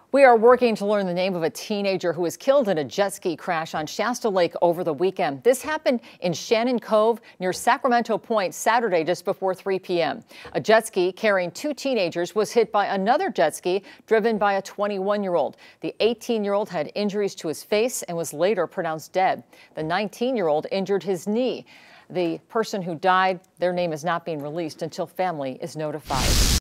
We are working to learn the name of a teenager who was killed in a jet ski crash on Shasta Lake over the weekend. This happened in Shannon Cove near Sacramento Point Saturday just before 3 p.m. A jet ski carrying two teenagers was hit by another jet ski driven by a 21-year-old. The 18-year-old had injuries to his face and was later pronounced dead. The 19-year-old injured his knee. The person who died, their name is not being released until family is notified.